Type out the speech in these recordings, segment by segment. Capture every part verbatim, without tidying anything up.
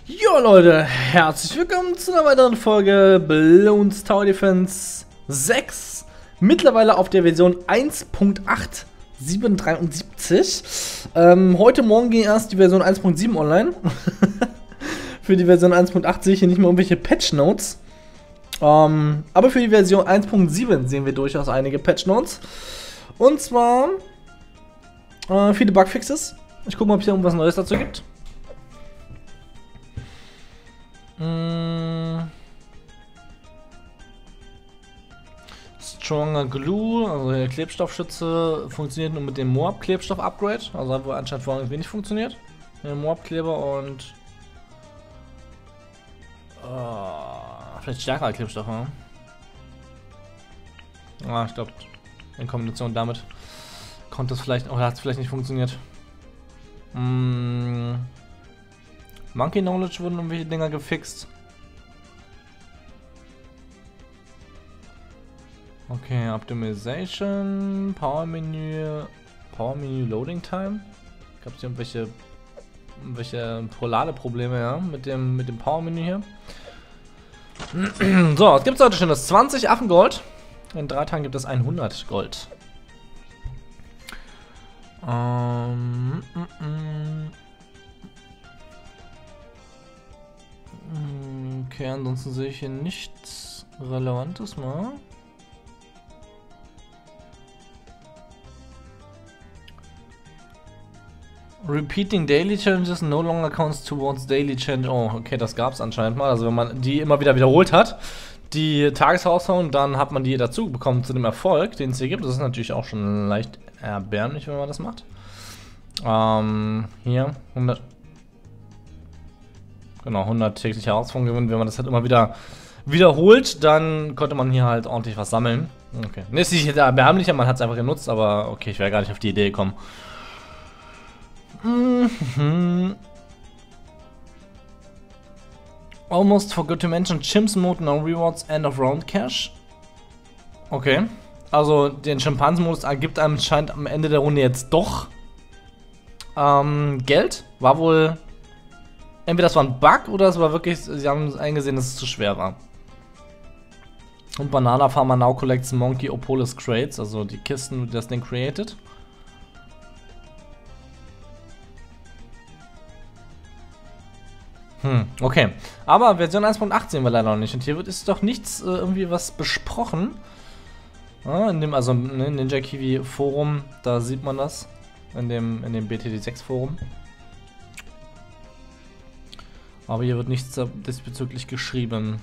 Jo Leute, herzlich willkommen zu einer weiteren Folge Bloons Tower Defense sechs. Mittlerweile auf der Version eins Punkt acht siebenhundertdreiundsiebzig. Ähm, heute Morgen ging erst die Version eins Punkt sieben online. Für die Version eins Punkt acht sehe ich hier nicht mehr irgendwelche Patch Notes. Ähm, aber für die Version eins Punkt sieben sehen wir durchaus einige Patch Notes. Und zwar äh, viele Bugfixes. Ich gucke mal, ob es hier irgendwas Neues dazu gibt. Stronger Glue, also der Klebstoffschütze, funktioniert nur mit dem Moab-Klebstoff-Upgrade. Also hat wohl anscheinend vorhin wenig funktioniert. Der Moab-Kleber und uh, vielleicht stärkerer Klebstoff, ne? Ah, ich glaube, in Kombination damit konnte es vielleicht, oder hat es vielleicht nicht funktioniert. Mm. Monkey Knowledge wurden irgendwelche Dinger gefixt. Okay, Optimization, Power Menü, Power Menü Loading Time. Gab es hier irgendwelche, irgendwelche polare Probleme, ja, mit dem, mit dem Power Menü hier. So, was gibt es heute schon? Das zwanzig Affengold. In drei Tagen gibt es hundert Gold. Ähm, mm, mm. Okay, ansonsten sehe ich hier nichts Relevantes mal. Repeating Daily Challenges no longer counts towards Daily Challenge. Oh, okay, das gab es anscheinend mal. Also wenn man die immer wieder wiederholt hat, die Tagesherausforderung, dann hat man die dazu bekommen zu dem Erfolg, den es hier gibt. Das ist natürlich auch schon leicht erbärmlich, wenn man das macht. Ähm, hier, hundert. Genau, hundert tägliche Herausforderungen gewinnen. Wenn man das halt immer wieder wiederholt, dann konnte man hier halt ordentlich was sammeln. Okay. Ne, ist nicht erbärmlicher, man hat es einfach genutzt, aber okay, ich wäre gar nicht auf die Idee gekommen. Mhm. Almost forgot to mention Chimps Mode, no rewards, end of round cash. Okay. Also den Schimpansen-Modus ergibt einem scheint am Ende der Runde jetzt doch ähm, Geld. War wohl. Entweder das war ein Bug oder es war wirklich, sie haben eingesehen, dass es zu schwer war. Und Banana Farmer now collects Monkey Opolis Crates, also die Kisten, die das Ding created. Hm, okay. Aber Version eins Punkt acht sehen wir leider noch nicht. Und hier wird ist doch nichts, äh, irgendwie was besprochen. Ja, in dem, also ne, Ninja Kiwi Forum, da sieht man das. In dem, in dem B T D sechs Forum. Aber hier wird nichts diesbezüglich geschrieben.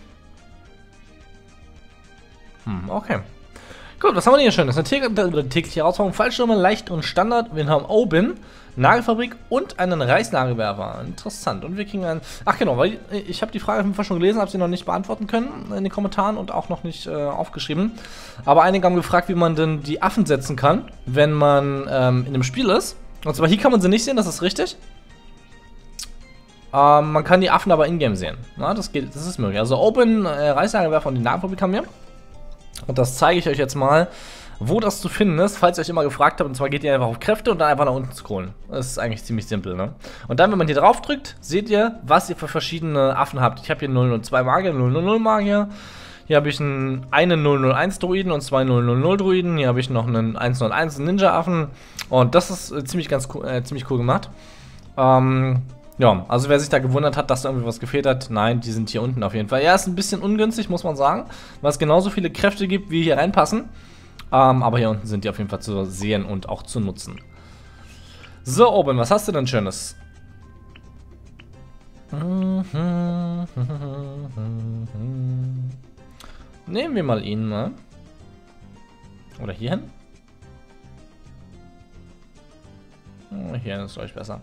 Hm, okay. Gut, was haben wir denn hier schön? Das ist eine tägliche Herausforderung. Fallschirme, leicht und Standard. Wir haben Oben, Nagelfabrik und einen Reisnagelwerfer. Interessant. Und wir kriegen einen. Ach genau, weil ich habe die Frage auf jeden Fall schon gelesen, habe sie noch nicht beantworten können in den Kommentaren und auch noch nicht äh, aufgeschrieben. Aber einige haben gefragt, wie man denn die Affen setzen kann, wenn man ähm, in einem Spiel ist. Und zwar hier kann man sie nicht sehen, das ist richtig. Ähm, man kann die Affen aber in-game sehen. Na, das geht, das ist möglich. Also Open, äh, Reißnagelwerfer und die Nagelfabrik haben wir. Und das zeige ich euch jetzt mal, wo das zu finden ist, falls ihr euch immer gefragt habt. Und zwar geht ihr einfach auf Kräfte und dann einfach nach unten scrollen. Das ist eigentlich ziemlich simpel, ne? Und dann, wenn man hier drauf drückt, seht ihr, was ihr für verschiedene Affen habt. Ich habe hier null null zwei Magier, null null null Magier. Hier habe ich einen, einen null null eins Druiden und zwei null null null Druiden. Hier habe ich noch einen eins null eins Ninja-Affen. Und das ist äh, ziemlich, ganz cool, äh, ziemlich cool gemacht. Ähm... Ja, also wer sich da gewundert hat, dass da irgendwie was gefehlt hat, nein, die sind hier unten auf jeden Fall. Ja, ist ein bisschen ungünstig, muss man sagen, weil es genauso viele Kräfte gibt, wie hier reinpassen. Ähm, aber hier unten sind die auf jeden Fall zu sehen und auch zu nutzen. So, Oben, was hast du denn Schönes? Nehmen wir mal ihn mal. Oder hier hin? Hier ist euch besser.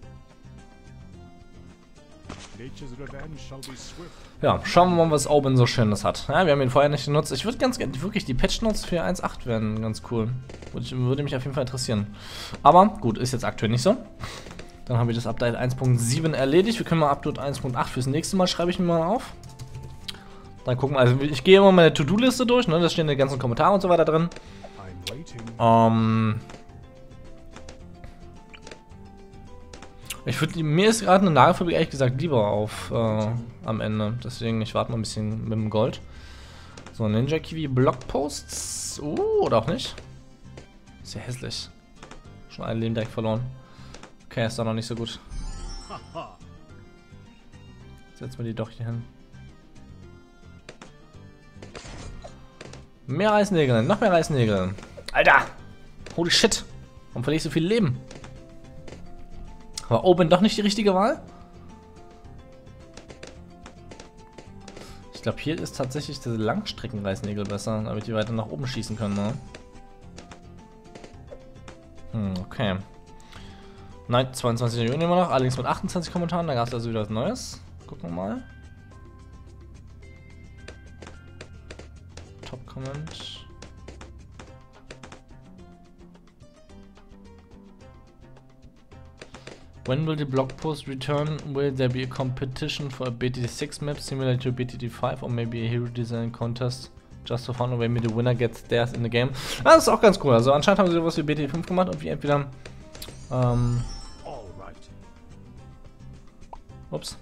Ja, schauen wir mal, was Oben so Schönes hat. Ja, wir haben ihn vorher nicht genutzt. Ich würde ganz gerne, wirklich, die Patch Notes für eins Punkt acht wären ganz cool. Würde, würde mich auf jeden Fall interessieren. Aber gut, ist jetzt aktuell nicht so. Dann habe ich das Update eins Punkt sieben erledigt. Wir können mal Update eins Punkt acht fürs nächste Mal, schreibe ich mir mal auf. Dann gucken wir, also ich gehe immer meine To-Do-Liste durch, ne? Da stehen die ganzen Kommentare und so weiter drin. Ähm... Ich würde, mir ist gerade eine Nagelfabrik ehrlich gesagt lieber auf äh, am Ende. Deswegen, ich warte mal ein bisschen mit dem Gold. So, Ninja Kiwi Blockposts. Uh, oder auch nicht. Sehr hässlich. Schon ein Leben direkt verloren. Okay, ist doch noch nicht so gut. Setzen wir die doch hier hin. Mehr Reißnägel, noch mehr Reißnägel. Alter! Holy shit! Warum verliere ich so viel Leben? War Open doch nicht die richtige Wahl? Ich glaube, hier ist tatsächlich diese Langstreckenreißnägel besser, damit die weiter nach oben schießen können, ne? Hm, okay. Nein, zweiundzwanzig Juni immer noch, allerdings mit achtundzwanzig Kommentaren, da gab es also wieder was Neues. Gucken wir mal. Top-Comment. When will the blog post return? Will there be a competition for a B T D six map similar to B T D five or maybe a hero design contest just for fun or maybe the winner gets theirs in the game? Ah, das ist auch ganz cool. Also anscheinend haben sie sowas wie B T D fünf gemacht und wie entweder ähm, ups,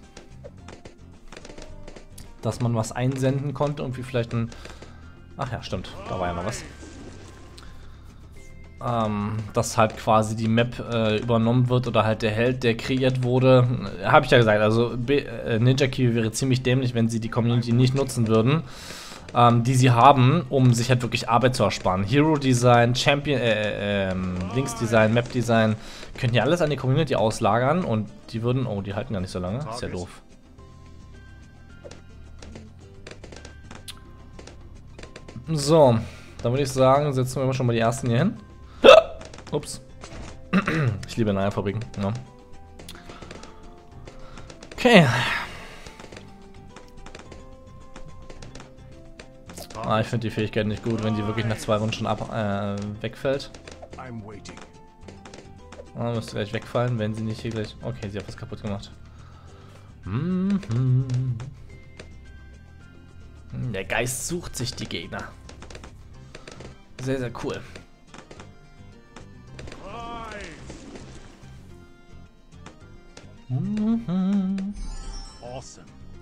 dass man was einsenden konnte und wie vielleicht ein, ach ja, stimmt, da war ja noch was. Ähm, dass halt quasi die Map äh, übernommen wird oder halt der Held, der kreiert wurde. Äh, Habe ich ja gesagt, also B äh, Ninja Kiwi wäre ziemlich dämlich, wenn sie die Community nicht nutzen würden, ähm, die sie haben, um sich halt wirklich Arbeit zu ersparen. Hero Design, Champion, äh, äh, Links Design, Map Design, könnt ihr alles an die Community auslagern und die würden, oh, die halten ja nicht so lange, ist ja doof. So, dann würde ich sagen, setzen wir schon mal die ersten hier hin. Ups. Ich liebe Nagelfabriken. Ja. Okay. Ah, ich finde die Fähigkeit nicht gut, wenn die wirklich nach zwei Runden schon ab, äh, wegfällt. Ah, müsste gleich wegfallen, wenn sie nicht hier gleich... Okay, sie hat was kaputt gemacht. Mhm. Der Geist sucht sich die Gegner. Sehr, sehr cool. Mhm. Awesome.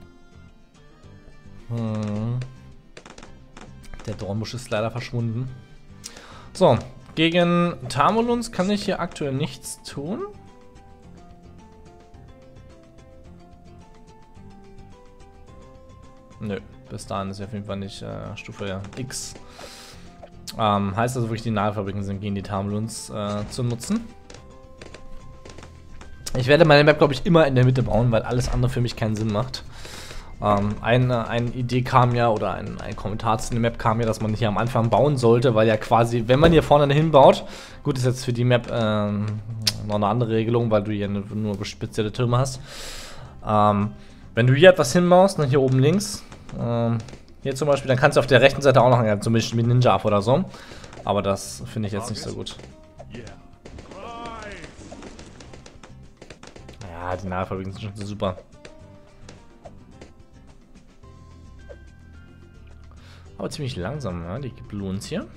Hm. Der Dornbusch ist leider verschwunden. So, gegen Tamuluns kann ich hier aktuell nichts tun. Nö, bis dahin ist ja auf jeden Fall nicht äh, Stufe X. Ähm, heißt also wirklich, die Nagelfabriken sind gegen die Tamuluns äh, zu nutzen. Ich werde meine Map, glaube ich, immer in der Mitte bauen, weil alles andere für mich keinen Sinn macht. Ähm, eine, eine Idee kam ja, oder ein, ein Kommentar zu der Map kam ja, dass man hier am Anfang bauen sollte, weil ja quasi, wenn man hier vorne hinbaut, gut, ist jetzt für die Map ähm, noch eine andere Regelung, weil du hier nur spezielle Türme hast. Ähm, wenn du hier etwas hinbaust, dann hier oben links, ähm, hier zum Beispiel, dann kannst du auf der rechten Seite auch noch ja, zum Beispiel mit Ninja oder so. Aber das finde ich jetzt nicht so gut. Ja, die Nagelfabriken sind schon so super. Aber ziemlich langsam, ne? Die Bloons hier.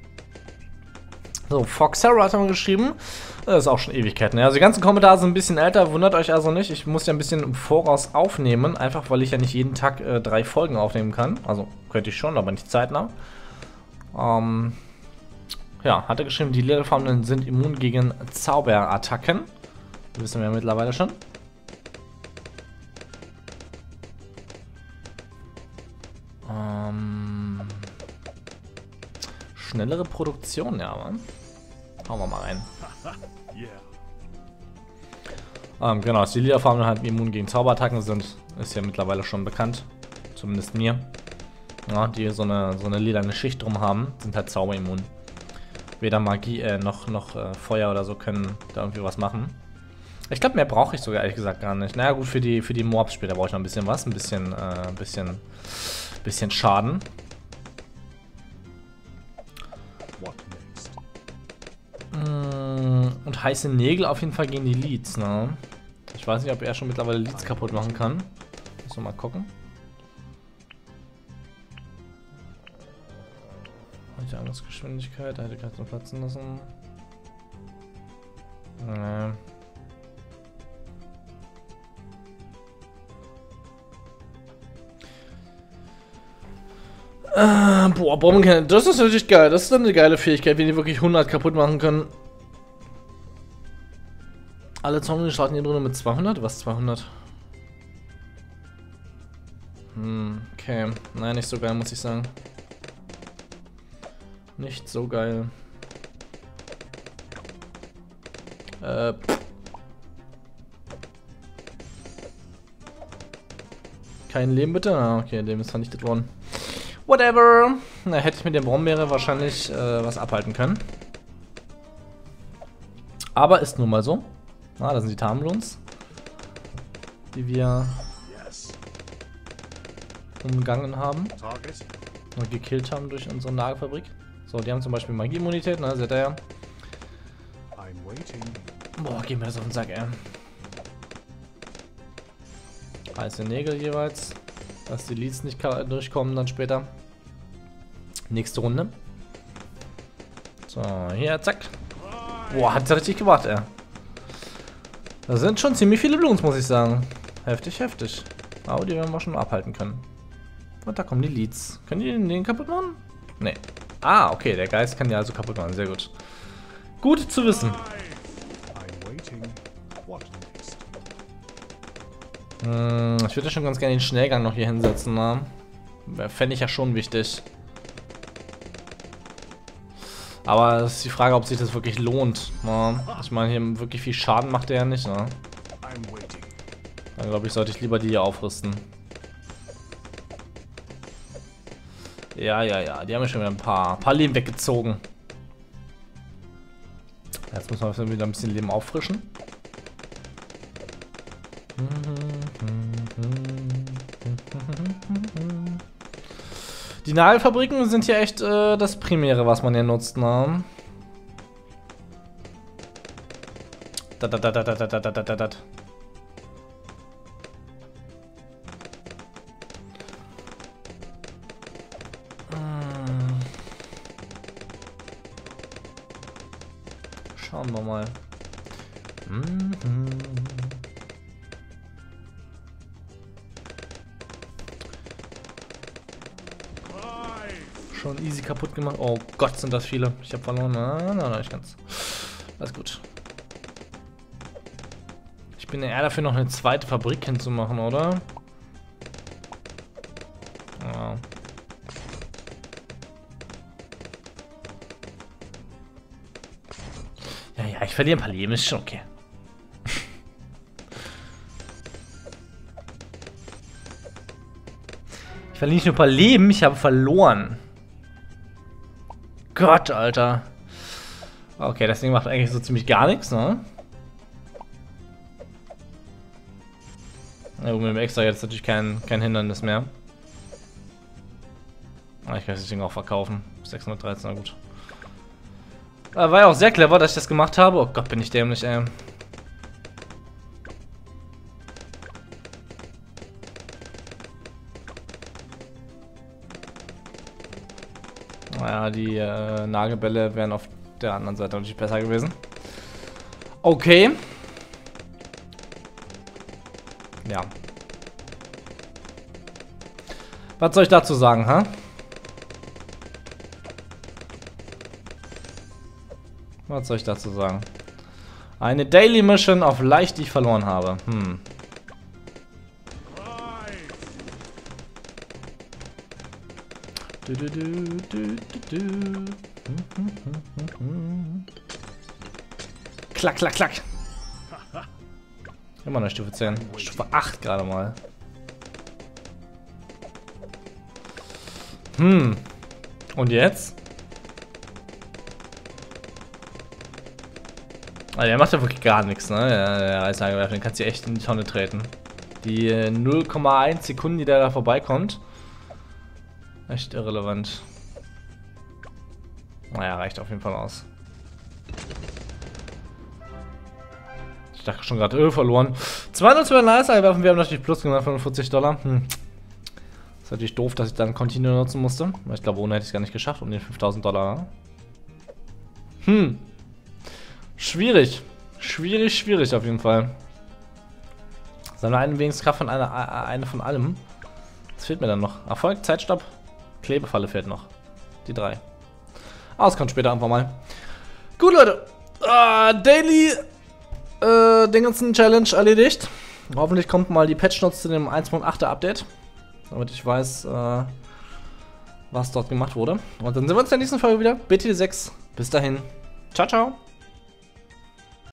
So, Foxerra hat mal geschrieben. Das ist auch schon Ewigkeiten. Also die ganzen Kommentare sind ein bisschen älter, wundert euch also nicht. Ich muss ja ein bisschen im Voraus aufnehmen, einfach weil ich ja nicht jeden Tag äh, drei Folgen aufnehmen kann. Also könnte ich schon, aber nicht zeitnah. Ähm, ja, hat er geschrieben, die Lehrerfarmen sind immun gegen Zauberattacken. Das wissen wir ja mittlerweile schon. Ähm, schnellere Produktion, ja, Mann. Hauen wir mal rein. Ähm, genau, dass die Lila-Farben halt immun gegen Zauberattacken sind, ist ja mittlerweile schon bekannt. Zumindest mir. Ja, die so eine, so eine lilane Schicht drum haben, sind halt zauberimmun. Weder Magie, äh, noch, noch äh, Feuer oder so können da irgendwie was machen. Ich glaube, mehr brauche ich sogar ehrlich gesagt gar nicht. Naja, gut, für die, für die Mobs später brauche ich noch ein bisschen was. Ein bisschen, äh, ein bisschen, bisschen Schaden. Mm, und heiße Nägel auf jeden Fall gegen die Leads, ne? Ich weiß nicht, ob er schon mittlerweile Leads kaputt machen kann. Müssen wir mal gucken. Heute Angriffsgeschwindigkeit, hätte ich nur platzen lassen. Nee. Äh, boah, Bombencannon. Das ist natürlich geil. Das ist dann eine geile Fähigkeit, wenn die wirklich hundert kaputt machen können. Alle Zombies starten hier drin mit zweihundert? Was, zweihundert? Hm, okay. Nein, nicht so geil, muss ich sagen. Nicht so geil. Äh, pff. Kein Leben bitte? Ah, okay, Leben ist vernichtet worden. Whatever. Na, hätte ich mit der Brombeere wahrscheinlich äh, was abhalten können. Aber ist nun mal so. Ah, das sind die Tarnblons, die wir umgangen haben und gekillt haben durch unsere Nagelfabrik. So, die haben zum Beispiel Magie-Immunität, ne, seht ihr ja. Boah, gehen wir das auf den Sack, ey. Heiße Nägel jeweils, dass die Leads nicht durchkommen dann später. Nächste Runde. So, hier, zack. Boah, hat's ja richtig gemacht, ey. Da sind schon ziemlich viele Bloons, muss ich sagen. Heftig, heftig. Aber die werden wir schon abhalten können. Und da kommen die Leads. Können die den kaputt machen? Nee. Ah, okay, der Geist kann die also kaputt machen. Sehr gut. Gut zu wissen. Hm, ich würde schon ganz gerne den Schnellgang noch hier hinsetzen, ne? Fände ich ja schon wichtig. Aber es ist die Frage, ob sich das wirklich lohnt. Ne? Ich meine, hier wirklich viel Schaden macht er ja nicht. Ne? Dann glaube ich, sollte ich lieber die hier aufrüsten. Ja, ja, ja. Die haben ja schon wieder ein paar, paar Leben weggezogen. Jetzt muss man wieder ein bisschen Leben auffrischen. Die Nagelfabriken sind hier echt äh, das Primäre, was man hier nutzt, ne? Da, da, da, da, da, da, da, da, da, da. Schauen wir mal. Mhm. Schon easy kaputt gemacht. Oh Gott, sind das viele. Ich habe verloren. Nein, nein, nicht ganz. Alles gut. Ich bin eher dafür, noch eine zweite Fabrik hinzumachen, oder? Ja. Ja, ja, ich verliere ein paar Leben. Ist schon okay. Ich verliere nicht nur ein paar Leben, ich habe verloren. Gott, Alter. Okay, das Ding macht eigentlich so ziemlich gar nichts, ne? Ja, mit dem Extra jetzt natürlich kein, kein Hindernis mehr. Aber ich kann das Ding auch verkaufen. sechshundertdreizehn, na gut. War ja auch sehr clever, dass ich das gemacht habe. Oh Gott, bin ich dämlich, ey. Naja, die äh, Nagelbälle wären auf der anderen Seite natürlich besser gewesen. Okay. Ja. Was soll ich dazu sagen, ha? Was soll ich dazu sagen? Eine Daily Mission auf leicht, die ich verloren habe. Hm. Du, du, du, du, du, du. Klack, klack, klack. Immer noch Stufe zehn. Stufe acht gerade mal. Hm. Und jetzt? Also der macht ja wirklich gar nichts, ne? Der, der Reißnagelwerfer, den kannst du echt in die Tonne treten. Die äh, null Komma eins Sekunden, die der da vorbeikommt. Echt irrelevant. Naja, reicht auf jeden Fall aus. Ich dachte schon gerade, öh, verloren. zweihundertzwölf Reißnagelwerfen, wir haben natürlich plus gemacht, fünfundvierzig Dollar. Hm. Ist natürlich doof, dass ich dann Continue nutzen musste. Ich glaube, ohne hätte ich es gar nicht geschafft, um den fünftausend Dollar. Hm. Schwierig. Schwierig, schwierig auf jeden Fall. Sondern eine wenigstens Kraft von einer, eine von allem. Was fehlt mir dann noch? Erfolg, Zeitstopp. Klebefalle fehlt noch. Die drei. Ah, das kommt später einfach mal. Gut, Leute. Uh, Daily äh, Dingensen Challenge erledigt. Hoffentlich kommt mal die Patch Notes zu dem eins Punkt acht Update. Damit ich weiß, äh, was dort gemacht wurde. Und dann sehen wir uns in der nächsten Folge wieder. B T D sechs. Bis dahin. Ciao, ciao.